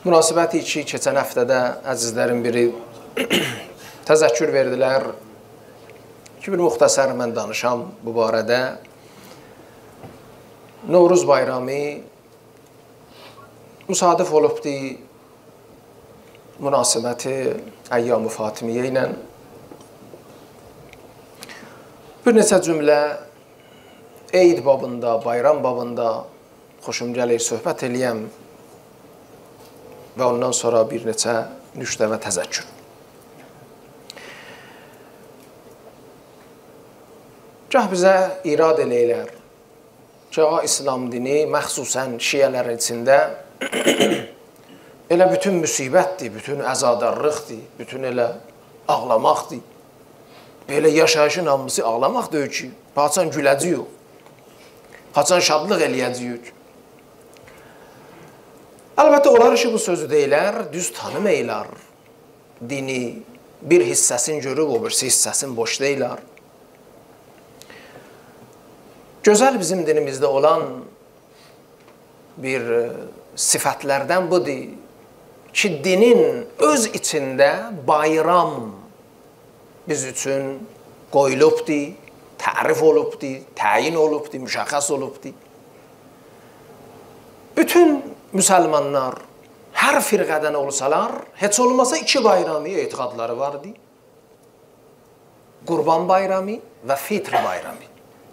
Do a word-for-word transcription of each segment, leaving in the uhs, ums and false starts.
Münasibəti ki, keçən həftədə əzizlərin biri təzəkkür verdilər ki, bir müxtəsər mən danışam bu barədə. Novruz bayramı müsadif olubdu münasibəti Əyyam-ı Fatimiyyə ilə. Bir neçə cümlə Eid babında, bayram babında xoşum gəlir söhbət eləyəm və ondan sonra bir neçə nüştə və təzəkkür. Gah bizə irad eləyirlər ki, İslam dini məxsusən şiyələrin içində elə bütün müsibətdir, bütün əzadarlıqdır, bütün elə ağlamaqdır. Belə yaşayışın hamısı ağlamaq deyil ki, haçan güləcəyik, haçan şadlıq eləyəcəyik. Əlbəttə, onlar ki, bu sözü deyilər, düz tanımayırlar. Dini bir hissəsini görüb, o birisi hissəsini boş deyirlər. Gözəl bizim dinimizdə olan bir sifətlərdən budur ki, dinin öz içində bayram biz üçün qoyulubdur, tərif olubdur, təyin olubdur, müşəxəs olubdur. Bütün müsəlmanlar hər firqədən olsalar, heç olmasa iki bayramı etiqadları vardı. Qurban bayramı və fitr bayramı.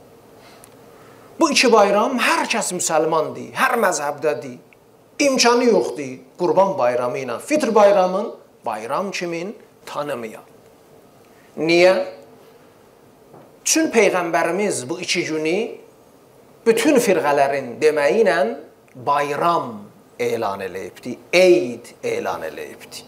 Bu iki bayram hər kəs müsəlmandır, hər məzhəbdədir. İmkanı yoxdur qurban bayramı ilə fitr bayramın bayram kimin tanımaya. Niyə? Çünki Peyğəmbərimiz bu iki günü bütün firqələrin deməyi ilə bayram elan eləyibdi, Eid elan eləyibdi.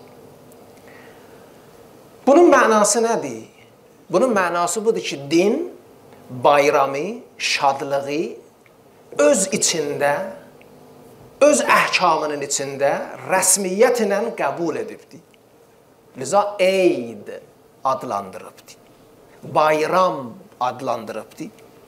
Bunun mənası nədir? Bunun mənası budur ki, din bayramı, şadlığı öz içində, öz əhkamının içində rəsmiyyət ilə qəbul edibdi. Liza Eid adlandırıbdı, bayram adlandırıbdı.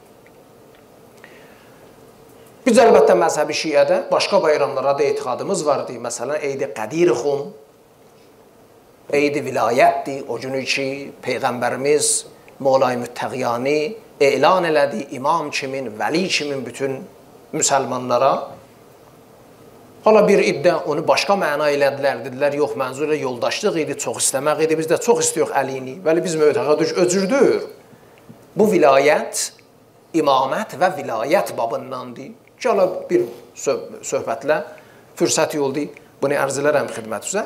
Biz əlbəttə məzhəbi şiədə başqa bayramlara da etiqadımız vardı. Məsələn, Eid-i Qədir-xum, Eid-i Vilayətdir. O günü ki, Peyğəmbərimiz Molay Müttəqiyani elan elədi, imam kimin, vəli kimin bütün müsəlmanlara. Hala bir iddə onu başqa məna elədilər, dedilər, yox, mənzurə yoldaşlıq idi, çox istəmək idi, biz də çox istiyorq əlini. Vəli biz mötəqədüş öcürdür. Bu vilayət, imamət və vilayət babındandır. Ki, hala bir söhbətlə fürsət yoldu, bunu ərz elərəm xidmətinizə.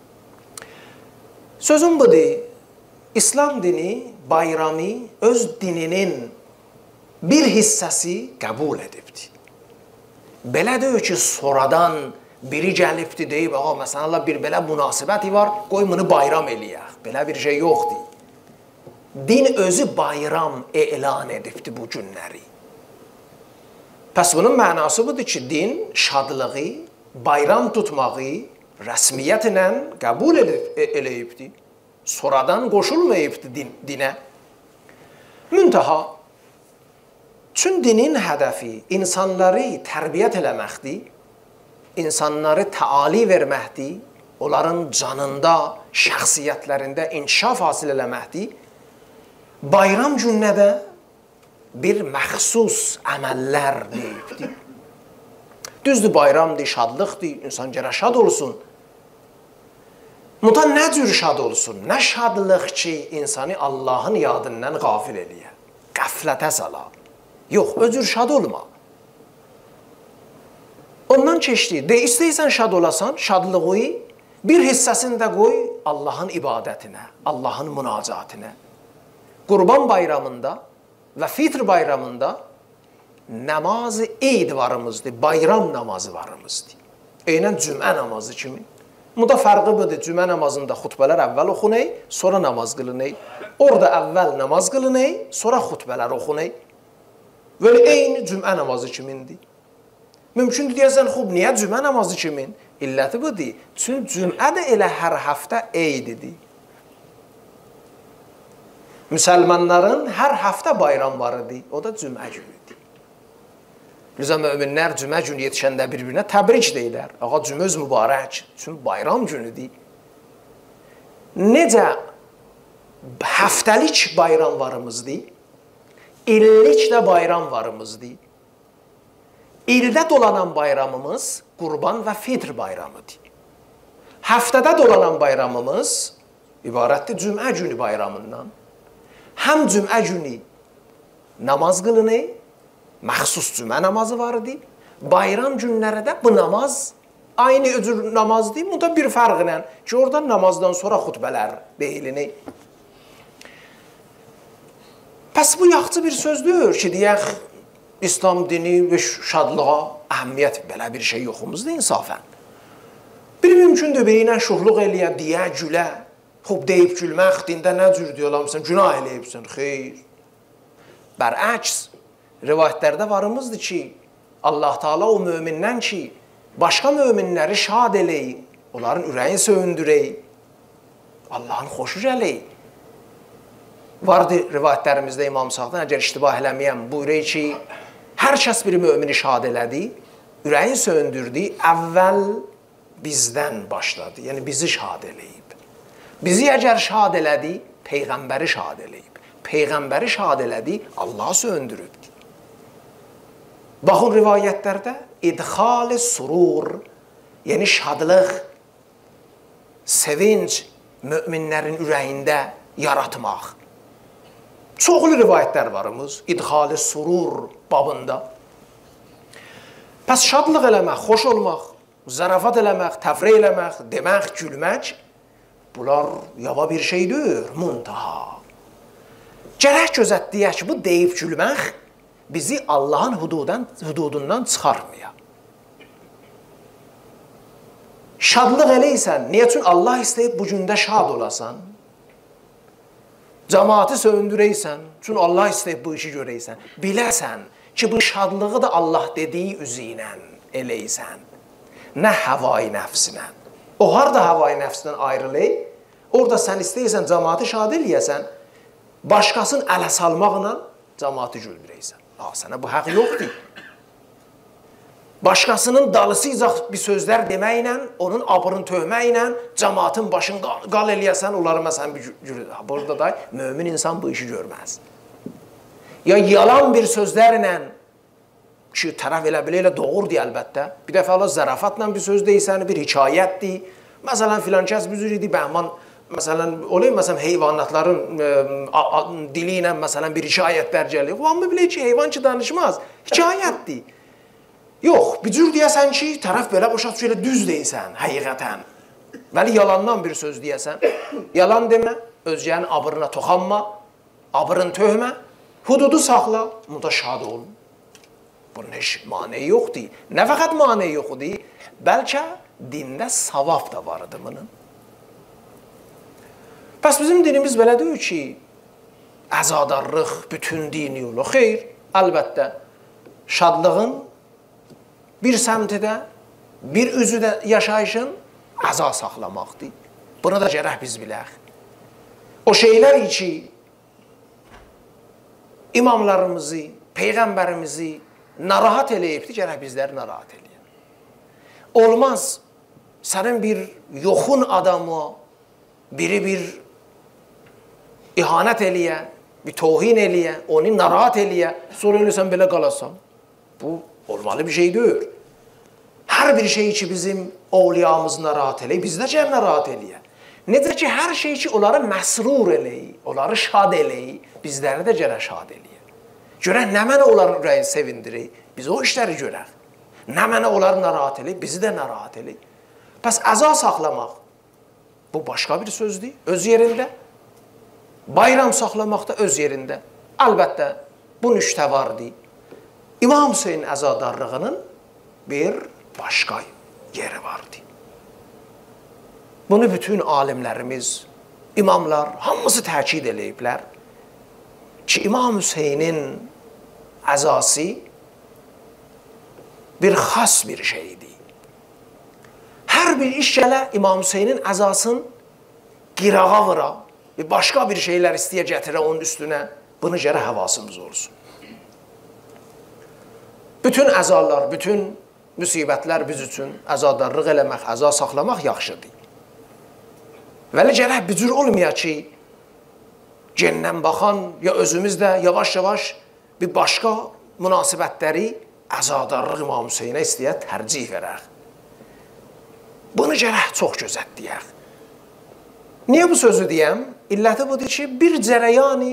Sözüm budur, İslam dini bayramı öz dininin bir hissəsi qəbul edibdi. Belə deyir ki, sonradan biri gəlibdi deyib, ağa, məsələn, bir belə münasibəti var, qoy bunu bayram eləyək. Belə bir şey yoxdur. Din özü bayram elan edibdi bu günləri. Pəs bunun mənası budur ki, din şadlığı, bayram tutmağı rəsmiyyət ilə qəbul eləyibdi. Sonradan qoşulmayıbdı din, dinə. Müntaha, çünki dinin hədəfi insanları tərbiyyət eləməkdir, insanları təali verməkdir, onların canında, şəxsiyyətlərində inkişaf hasil eləməkdir. Bayram gününə də bir məxsus əməllər deyibdir. Düzdür, bayramdır, şadlıqdır, insan gərək şad olsun. Muta nə cür şad olsun? Nə şadlıq ki, insanı Allahın yadından qafil eləyə, qəflətə sala. Yox, özür şad olma. Ondan keçdi, de, istəyirsən şad olasan, şadlığı bir hissəsini də qoy Allahın ibadətinə, Allahın münacatına. Qurban bayramında və fitr bayramında namazı Eid varımızdır, bayram namazı varımızdır. Eynən cümə namazı kimi. Muda fərqi budur, cümə namazında xutbələr əvvəl oxunay, sonra namaz qılınay. Orada əvvəl namaz qılınay, sonra xutbələr oxunay. Böyle eyni cümə namazı kimindir. Mümkündür deyəsən, xub, niyə cümə namazı kimin? İlləti budur, çünki cümə də elə hər həftə Eididir. Müsəlmanların hər həftə bayram var idi, o da cümə günüdür. Lüzə möminlər cümə günü yetişəndə bir-birinə təbrik deyirlər. Ağa cümöz mübarək, çünki bayram günüdür. Necə həftəlik bayramlarımızdır, illik də bayramlarımızdır. İldə dolanan bayramımız Qurban və Fitr bayramıdır. Həftədə dolanan bayramımız ibarətdir cümə günü bayramından. Həm cümə günü namaz qılınır, məxsus cümə namazı var idi. Bayram günləri də bu namaz aynı öcür namazdır. Bunda bir fərqlə ki, oradan namazdan sonra xutbələr deyilinir. Pəs bu yaxçı bir sözdür ki, deyək, İslam dini və şadlığa əhəmiyyət belə bir şey yoxumuzdur insafən. Bir mümkündür biri ilə şuhluq eləyə, deyə, gülə. Xub deyib gülmək, dində nə cür deyiləmsən, günah eləyibsən, xeyr. Bərəks, rivayətlərdə varımızdır ki, Allah Teala o mömindən ki, başqa möminləri şad eləyir, onların ürəyi söyündürək, Allahın xoşu gələk. Vardı rivayətlərimizdə İmam Sağdan, əgər iştibah eləməyəm, buyuruyor ki, hər kəs bir mömini şad elədi, ürəyi söyündürdü, əvvəl bizdən başladı, yəni bizi şad eləyib. Bizi əgər şad elədi, Peyğəmbəri şad eləyib. Peyğəmbəri şad elədi, Allah söndürübdür. Baxın rivayətlərdə idxal-i surur, yəni şadlıq, sevinç möminlərin ürəyində yaratmaq. Çoxlu rivayətlər varımız, idxal-i surur babında. Pəs şadlıq eləmək, xoş olmaq, zarafat eləmək, təfrə eləmək, demək, gülmək, bunlar yava bir şeydir, muntaha. Gərək gözətləyək ki, bu deyib gülmək bizi Allahın hududundan çıxarmaya. Şadlıq eləysən, niyə üçün Allah istəyib bu gündə şad olasan? Cəmaatı söndürəysən, çünki Allah istəyib bu işi görəysən. Biləsən ki, bu şadlığı da Allah dediyi üzü ilə eləysən. Nə həvai nəfsinə. O harada həvai nəfsindən ayrılır, orada sən istəyirsən cəmaatı şad eləyəsən, başqasını ələ salmaqla cəmaatı güldürəysən. Sənə bu həq yoxdur. Başqasının dalısıyacaq bir sözlər deməklə, onun abırını töhməklə cəmaatın başını qal eləyəsən, onları məsələn bir güldürəysən. Burada da mömin insan bu işi görməz. Ya yalan bir sözlərlə, ki, tərəf elə belə elə doğurdur əlbəttə. Bir dəfə Allah zərafatla bir söz deyirsən, bir hikayətdir. Məsələn, filan kəs büzür idi, bəhman, məsələn, olayım, məsələn, heyvanatların e, dili ilə, məsələn, bir hikayətlər gəlir. O, amma bilək ki, heyvan ki, danışmaz. Hikayətdir. Yox, bir cür deyəsən ki, tərəf belə başa düşür, elə düz deyirsən, həqiqətən. Vəli yalandan bir söz deyəsən. Yalan demə, özgənin abırına toxanma, abırını töhmə, hududu saxla, bunda şad olun. Bunun heç maneyi yoxdur. Nə fəqət maneyi yoxdur, bəlkə dində savab da vardı bunun. Bəs bizim dinimiz belə deyil ki, əzadarlıq bütün dini yolu. Xeyr, əlbəttə, şadlığın bir səmtidə, bir üzüdə yaşayışın əza saxlamaqdır. Bunu da gərək biz bilək. O şeylər ki, imamlarımızı, Peyğəmbərimizi narahat eləyibdir, gərək bizləri narahat eləyək. Olmaz, sənin bir yoxun adamı, biri bir ihanət eləyə, bir tohin eləyə, onu narahat eləyə, sonra ölürsən belə qalasan. Bu, olmalı bir şey deyil. Hər bir şey ki, bizim ovliyamızı narahat eləyək, biz də cəm narahat eləyək. Necə ki, hər şey ki, onları məsrur eləyək, onları şad eləyək, bizləri də gərək şad eləyək. Görək, nə mənə onların ürəyini sevindirik, biz o işləri görək. Nə mənə onları narahat eləyik, bizi də narahat eləyik. Bəs əza saxlamaq, bu başqa bir sözdür, öz yerində. Bayram saxlamaq da öz yerində. Əlbəttə, bu nüştə vardır. İmam Hüseyin əzadarlığının bir başqa yeri vardır. Bunu bütün alimlərimiz, imamlar, hamısı təkid eləyiblər ki, İmam Hüseynin əzası bir xas bir şeydir. Hər bir iş gələ İmam Hüseynin əzasını qirağa vıra, başqa bir şeylər istəyə gətirə onun üstünə, bunu gərək həvasımız olsun. Bütün əzalar, bütün müsibətlər biz üçün əzadarlıq eləmək, əza saxlamaq yaxşıdır. Vəli gərək bir cür olmaya ki, gendən baxan ya özümüz də yavaş-yavaş bir başqa münasibətləri əzadarlıq İmam Hüseynə istəyə tərcih verək. Bunu gərək çox gözətləyək. Niyə bu sözü deyəm? İlləti budur ki, bir cərəyani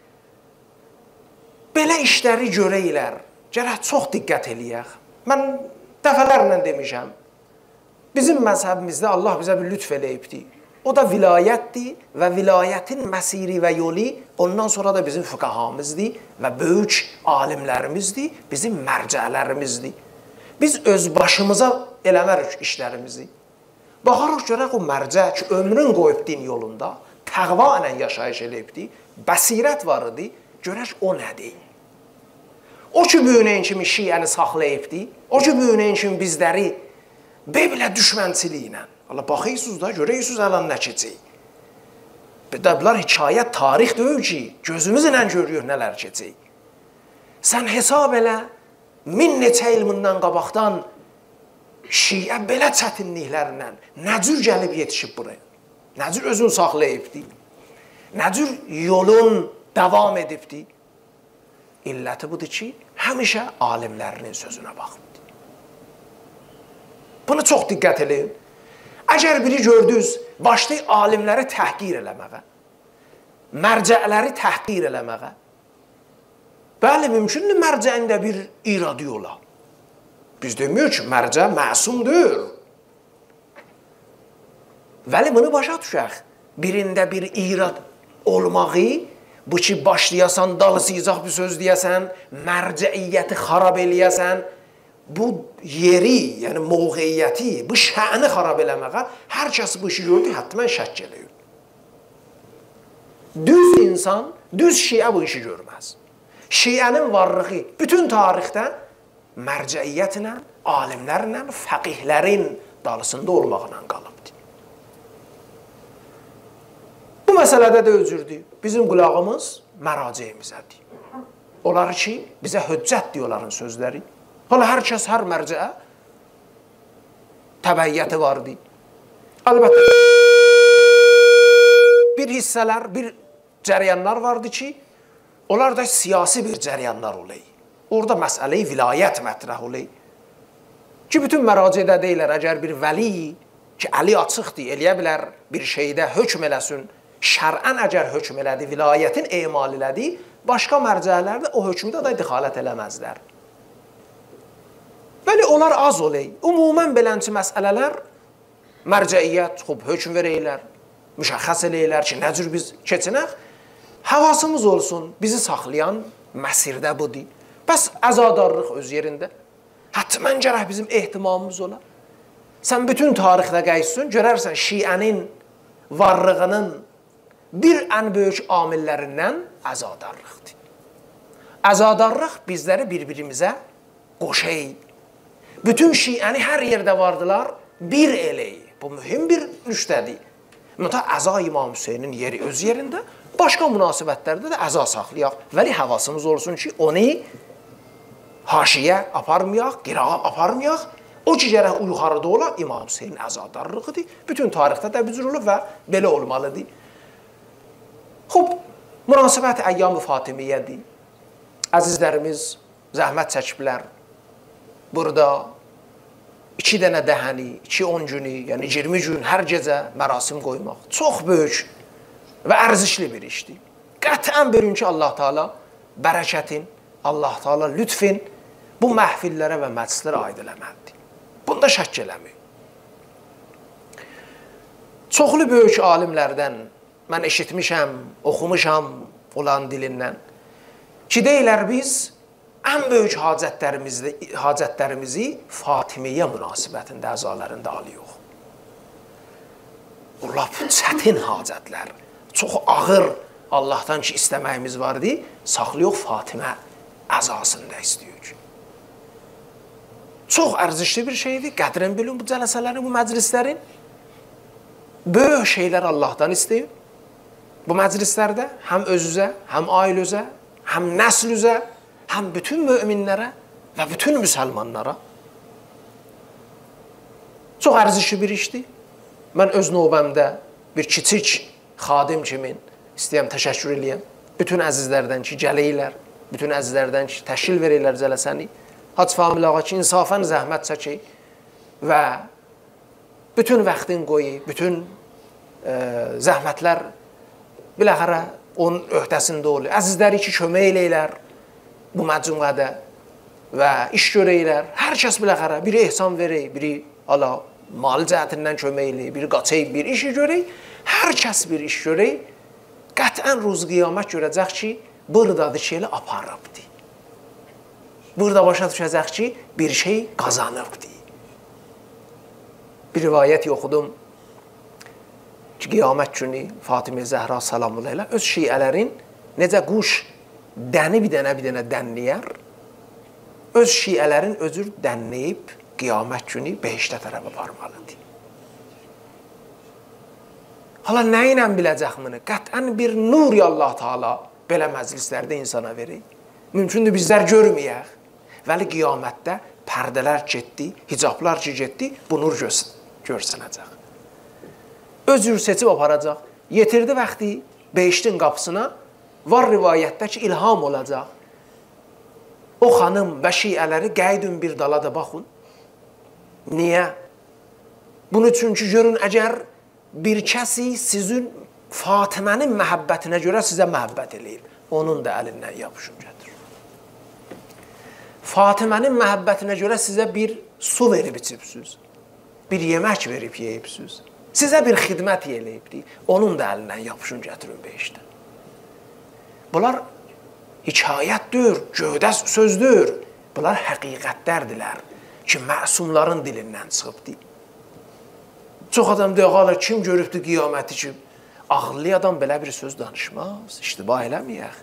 belə işləri görəylər, gərək çox diqqət eləyək. Mən dəfələrlə demişəm, bizim məzhəbimizdə Allah bizə bir lütf eləyibdir. O da vilayətdir və vilayətin məsiri və yolu ondan sonra da bizim füqahamızdır və böyük alimlərimizdir, bizim mərcələrimizdir. Biz öz başımıza eləmərik işlərimizi. Baxarıq görək o mərcə ki, ömrün qoyub din yolunda, təqva ilə yaşayış eləyibdir, bəsirət var idi, görək o nədir? O ki, böyünəyin kimi şiəni saxlayıbdır, o ki, böyünəyin kimi bizləri belə düşmənçiliyi ilə. Allah, baxıysınız da, görəyirsiniz əlan nə keçək. Bunlar hikayət, tarix deyil ki, gözümüz ilə görüyor nələr keçək. Sən hesab elə, min neçə ilmindən qabaqdan şiə belə çətinliklərlə nə cür gəlib yetişib buraya? Nə cür özünü saxlayıbdır? Nə cür yolun davam edibdir? İlləti budur ki, həmişə alimlərinin sözünə baxıbdır. Bunu çox diqqət edin. Əgər biri gördünüz, başlayıb alimləri təhqir eləməyə, mərcələri təhqir eləməyə, bəli, mümkündür mərcəyində bir iradı ola. Biz demiyoruz ki, mərcə məsumdur. Vəli bunu başa düşək. Birində bir irad olmağı, bu ki, başlayasan, dalısıyacaq bir söz deyəsən, mərcəiyyəti xarab eləyəsən, bu yeri, yəni mövqeyyəti, bu şəni xarab eləməyə, hər kəs bu işi gördü, həttəmən şək eləyir. Düz insan, düz şiə bu işi görməz. Şiənin varlığı bütün tarixdə mərcəiyyətlə, alimlərlə, fəqihlərin dalısında olmaqla qalıbdır. Bu məsələdə də özürdür. Bizim qulağımız məracəyimizədir. Onları ki, bizə höccətdir onların sözləri. Hala hər kəs, hər mərcəə təbəiyyəti vardır. Əlbəttə, bir hissələr, bir cərəyanlar vardır ki, onlar da siyasi bir cərəyanlar olayı. Orada məsələyi vilayət mətrəh olayı. Ki, bütün məracədə deyilər, əgər bir vəli ki, əli açıqdır, eləyə bilər, bir şeydə hökm eləsin, şərən əgər hökm elədi, vilayətin emal elədi, başqa mərcələrdə o hökmdə da dixalət eləməzlər. Bəli, onlar az olayı. Ümumən belənçi məsələlər mərcəiyyət, xub, hökm verəylər, müşəxəs eləylər ki, nə cür biz keçinək, havasımız olsun, bizi saxlayan məsirdə budur. Bəs əzadarlıq öz yerində. Həttəmən gərək bizim ehtimamımız ola. Sən bütün tarixdə qayıtsın, görərsən şiənin varlığının bir ən böyük amillərindən əzadarlıqdır. Əzadarlıq bizləri bir-birimizə qoşayı. Bütün şiəni hər yerdə vardılar, bir eləyi. Bu mühüm bir nüştədir. Mütə əza İmam Hüseynin yeri öz yerində, başqa münasibətlərdə də əza saxlayaq. Vəli havasımız olsun ki, onu haşiyə aparmayaq, qirağa aparmayaq. O ki, gərək yuxarıda olan İmam Hüseynin əzadarlığıdır. Bütün tarixdə də bücür olub və belə olmalıdır. Xub, münasibət əyyam-ı Fatimiyyədir. Əzizlərimiz zəhmət çəkiblər. Burada iki dənə dəhəni, iki on günü, yəni iyirmi gün hər gecə mərasim qoymaq çox böyük və ərzişli bir işdir. Qətən bölün ki, Allah Teala bərəkətin, Allah Teala lütfin bu məhfillərə və məclislərə aid eləməlidir. Bunda şək eləmək. Çoxlu böyük alimlərdən mən eşitmişəm, oxumuşam olan dilindən ki, deyilər biz ən böyük hacətlərimizi, hacətlərimizi Fatimiyyə münasibətində əzalarında alıyıq. Bunlar çətin hacətlər, çox ağır Allahdan ki, istəməyimiz vardı, saxlayıq Fatimə əzasında istəyik. Çox ərzişli bir şeydir, qədrin bilin bu cələsələrin, bu məclislərin. Böyük şeylər Allahdan istəyir. Bu məclislərdə həm özünüzə, həm ailənizə, həm nəslünüzə, həm bütün möminlərə və bütün müsəlmanlara. Çox ərzişli bir işdir. Mən öz növbəmdə bir kiçik xadim kimi istəyəm təşəkkür eləyəm. Bütün əzizlərdən ki, gələylər, bütün əzizlərdən ki, təşkil verirlər cələsəni. Hacı Famil ağa ki, insafən zəhmət çəkək və bütün vaxtın qoyu, bütün e, zəhmətlər biləxərə onun öhdəsində olur. Əzizləri ki, kömək eləylər bu məcmuədə və iş görəklər. Hər kəs biləxərə biri ehsan verək, biri ala mali cəhətindən kömək eləyək, biri qaçayıb bir işi görək. Hər kəs bir iş görək, qətən ruz qiyamət görəcək ki, buradadır ki, elə aparıbdır. Burada başa düşəcək ki, bir şey qazanıbdır. Bir rivayət oxudum ki, qiyamət günü Fatimə Zəhra salamullah ilə öz şiələrin necə quş dəni bir dənə bir dənə dənləyər, öz şiələrin özür dənləyib qiyamət günü behiştə tərəfə aparmalıdır. Hala nə ilə biləcək bunu? Qətən bir nur Allah Taala belə məclislərdə insana verir. Mümkündür bizlər görməyək. Vəli qiyamətdə pərdələr getdi, hicablar ki getdi, bu nur görsənəcək. Özür seçib aparacaq. Yetirdi vaxtı behiştin qapısına, var rivayətdə ki, ilham olacaq. O xanım və şiələri qəydün bir dala da baxın. Niyə? Bunun üçün ki, görün, əgər bir kəsi sizin Fatimənin məhəbbətinə görə sizə məhəbbət eləyir, onun da əlindən yapışın gətir. Fatimənin məhəbbətinə görə sizə bir su verib içibsiniz, bir yemək verib yeyibsiniz, sizə bir xidmət eləyibdir, onun da əlindən yapışın gətirin behişdən. Bunlar hikayətdir, gövdə sözdür, bunlar həqiqətlərdilər ki, məsumların dilindən çıxıbdır. Çox adam deyək, kim görübdür qiyaməti ki, ağıllı adam belə bir söz danışmaz, iştibah eləməyək.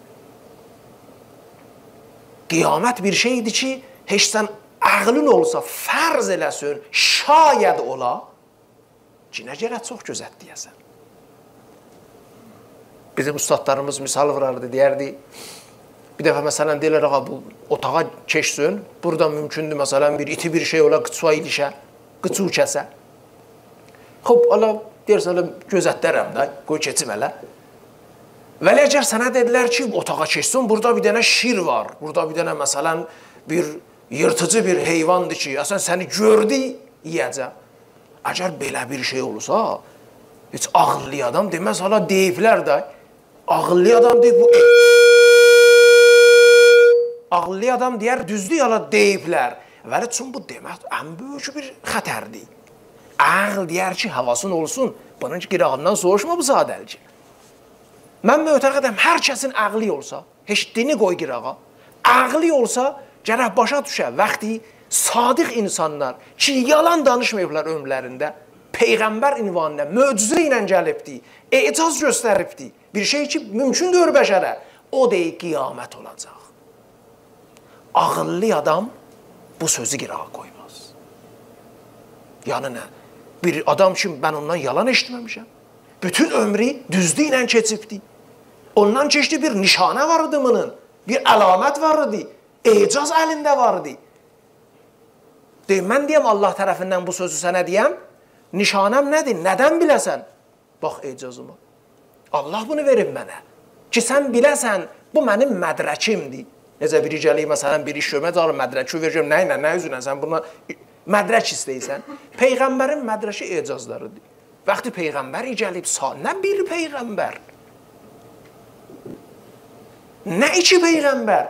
Qiyamət bir şeydir ki, heç sən ağlın olsa, fərz eləsin, şayəd ola, ki, nə gərək çox gözət deyəsən. Bizim ustadlarımız misal vurardı, deyərdi, bir dəfə məsələn deyirlər, ağa, bu otağa keçsin, burada mümkündür, məsələn, bir iti bir şey ola, qıçva ilişə, qıçu kəsə. Xob, ala, deyərsən, gözətlərəm də, qoy keçim hələ. Vəli əgər sənə dedilər ki, otağa keçsin, burada bir dənə şir var, burada bir dənə, məsələn, bir yırtıcı bir heyvandır ki, əsən səni gördü, yiyəcək. Əgər belə bir şey olursa, heç ağıllı adam deməz, hala deyiblər də, ağıllı adam deyib, bu ağıllı adam deyər, düzdür, hala deyiblər. Vəli üçün bu demək, ən böyük bir xətərdir. Ağıl deyər ki, havasın olsun, bunun qirağından soğuşma bu sadəl ki. Mən mötəqədəm, hər kəsin ağlı olsa, heç dini qoy qirağa, ağlı olsa, gərək başa düşə, vaxtı sadiq insanlar ki, yalan danışmayıblar ömrlərində, Peyğəmbər ünvanına, möcüzə ilə gəlibdi, ecaz göstəribdi, bir şey ki, mümkündür bəşərə, o deyil, qiyamət olacaq. Ağıllı adam bu sözü qirağa qoymaz. Yəni nə? Bir adam ki, mən ondan yalan eşitməmişəm. Bütün ömrü düzdü ilə keçibdi. Ondan keçdi bir nişanə var idi bunun, bir əlamət var idi, ecaz əlində var idi. Deyim, mən deyəm Allah tərəfindən bu sözü sənə deyəm, nişanəm nədir, nədən biləsən? Bax ecazıma. Allah bunu verib mənə. Ki, sən biləsən, bu mənim mədrəkimdir. Necə biri gəliyim, məsələn, bir iş görmək, alır mədrəki verəcəm, nə ilə, nə üzrlə, sən buna mədrək istəyirsən. Peyğəmbərin mədrəki ecazlarıdır. Vaxtı Peyğəmbər gəlib, nə bir Peyğəmbər, nə iki Peyğəmbər,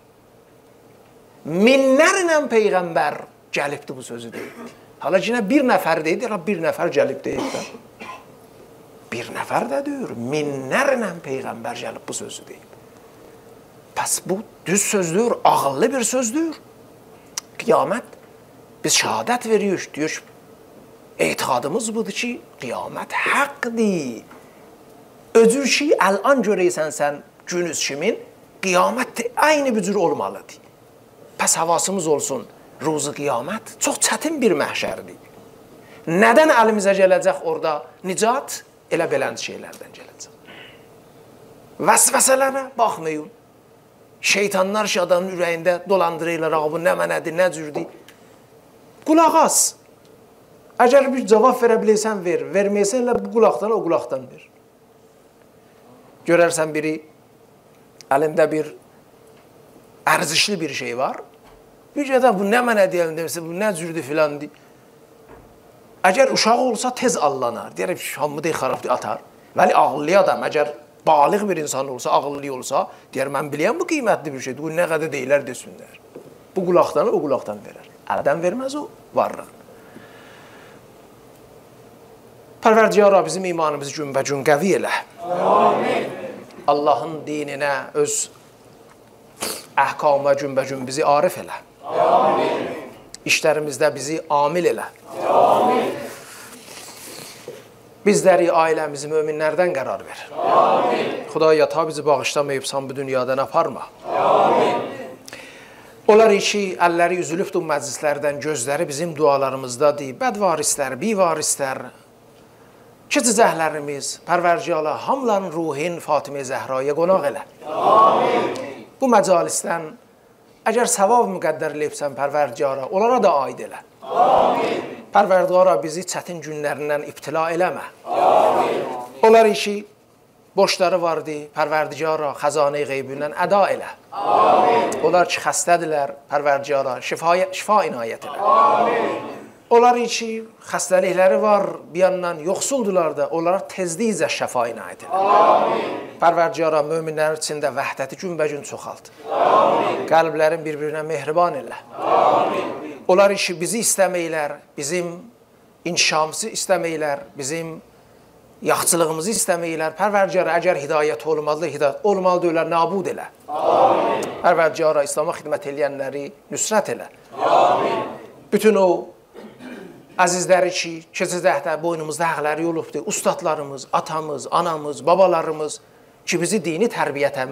minlərlə Peyğəmbər gəlibdir bu sözü deyibdir. Hala ki, bir nəfər deyir, bir nəfər gəlib deyibdir. Bir nəfər də deyir, minlərlə Peyğəmbər gəlib bu sözü deyib. Pəs bu düz sözdür, ağıllı bir sözdür. Qiyamət, biz şəhadət veriyoruz, diyor, etiqadımız budur ki, qiyamət haqqdır. Özür ki, əlan görəysən sən günüz kimin, qiyamət aynı bir cür olmalıdır. Pəs havasımız olsun, ruzu qiyamət çox çətin bir məhşərdir. Nədən əlimizə gələcək orada nicat? Elə belən şeylərdən gələcək. Vəsvəsələrə baxmayın. Şeytanlar ki adamın ürəyində dolandırırlar, bu nə mənədir, nə cürdür. Qulaq as. Əgər bir cavab verə bilirsən, ver. Verməyəsən elə bu qulaqdan, o qulaqdan ver. Görərsən biri əlində bir ərzişli bir şey var. Bir adam bu nə mənədir elində, bu nə cürdür filandır. Əgər uşaq olsa tez allanar. Deyər, hamı deyir, xarabdır, atar. Vəli ağıllı adam, əgər balıq bir insan olsa, ağıllı olsa, deyər, mən biləyəm bu qiymətli bir şeydir, bu nə qədər deyilər desinlər. Bu qulaqdan, o qulaqdan verər. Əldən verməz o varlıq. Pərverdigara bizim imanımızı günbəcün qəvi elə. Amin. Allahın dininə, öz əhkamına günbəcün bizi arif elə. Amin. İşlərimizdə bizi amil elə. Amin. Bizləri, ailəmizi möminlərdən qərar ver. Amin. Xuda yata bizi bağışlamayıbsan bu dünyadan aparma. Amin. Onlar ki, əlləri üzülübdür məclislərdən, gözləri bizim dualarımızdadır. Bədvarislər, bivarislər, Keçəcəklərimiz, Pərverdigara, hamıların ruhin Fatimə Zəhraya qonaq elə. Amin. Bu məcalisdən əgər savab müqəddər eləyibsən Pərverdigara, onlara da aid elə. Amin. Pərverdigara bizi çətin günlərindən ibtila eləmə. Amin. Onlar ki, borcları vardı, Pərverdigara, xəzanə-i qeybindən əda elə. Amin. Onlar ki, xəstədirlər, Pərverdigara, şifa, şifa inayət elə. Amin. Onlar ki, xəstəlikləri var, bir yandan yoxsuldurlar da, onlara tezlikcə şəfa inayət elə. Amin. Pərverdigara, möminlərin içində vəhdəti günbəcün çoxalt. Amin. Qəlblərin bir-birinə mehriban elə. Amin. Onlar ki, bizi istəməklər, bizim inkişamımızı istəməklər, bizim yaxçılığımızı istəməklər. Pərverdigara, əgər hidayət olmalıdır, hidayət olmalıdır, ölər nabud elə. Amin. Pərverdigara, İslama xidmət eləyənləri nüsrət elə. Amin. Bütün o əzizləri ki, keçəcəkdə boynumuzda həqləri olubdur, ustadlarımız, atamız, anamız, babalarımız ki, bizi dini tərbiyyətə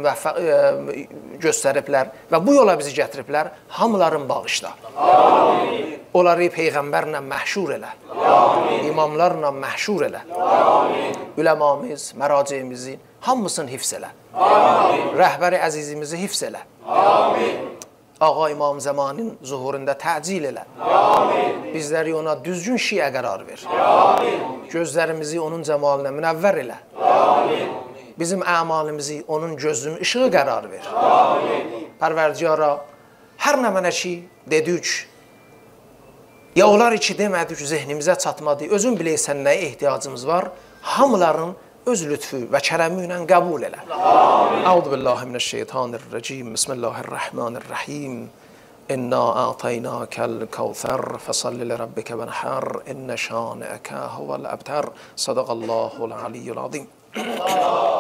göstəriblər və bu yola bizi gətiriblər, hamıların bağışla. Amin. Onları Peyğəmbərlə məhşur elə. Amin. İmamlarla məhşur elə. Amin. Üləmamız, məraciyimizin hamısını hifz elə. Amin. Rəhbəri əzizimizi hifz elə. Amin. Ağa İmam Zamanın zuhurunda təcil elə. Amin. Bizləri ona düzgün şiə qərar ver. Amin. Gözlərimizi onun cəmalına münəvvər elə. Amin. Bizim əmalimizi onun gözünün işığı qərar ver. Amin. Pərverdigara, hər nə mənə ki, dedik, ya onlar ki, demədik, zehnimizə çatmadı, özün biləysən nəyə ehtiyacımız var, hamıların öz lütfü və kərəmi ilə qəbul elə. Əuzu billahi minəşşeytanirracim. Bismillahirrahmanirrahim. İnna a'taynakal kawthar fasalli li rabbika wanhar inna şani'aka huvel abtar. Sadaqallahul aliyyul azim.